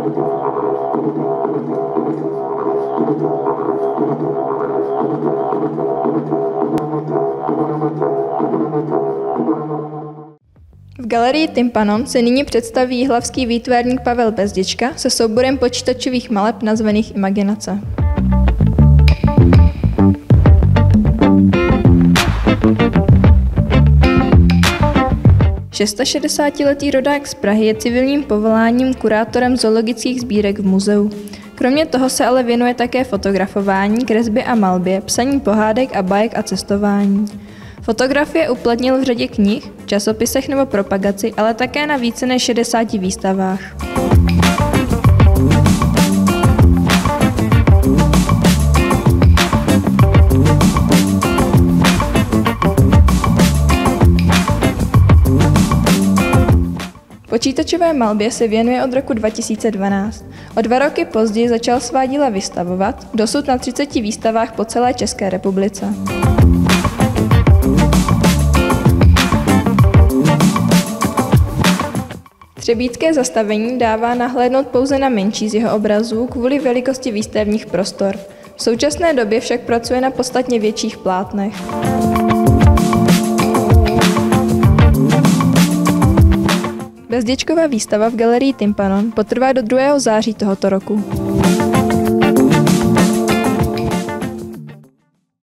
V galerii Tympanon se nyní představí jihlavský výtvarník Pavel Bezděčka se souborem počítačových maleb nazvaných Imaginace. Šestašedesátiletý rodák z Prahy je civilním povoláním kurátorem zoologických sbírek v muzeu. Kromě toho se ale věnuje také fotografování, kresbě a malbě, psaní pohádek a bajek a cestování. Fotografie uplatnil v řadě knih, časopisech nebo propagaci, ale také na více než 60 výstavách. Počítačové malbě se věnuje od roku 2012. O 2 roky později začal svá díla vystavovat, dosud na 30 výstavách po celé České republice. Třebíčské zastavení dává nahlédnout pouze na menší z jeho obrazů kvůli velikosti výstavních prostor. V současné době však pracuje na podstatně větších plátnech. Bezděčkova výstava v galerii Tympanon potrvá do 2. září tohoto roku.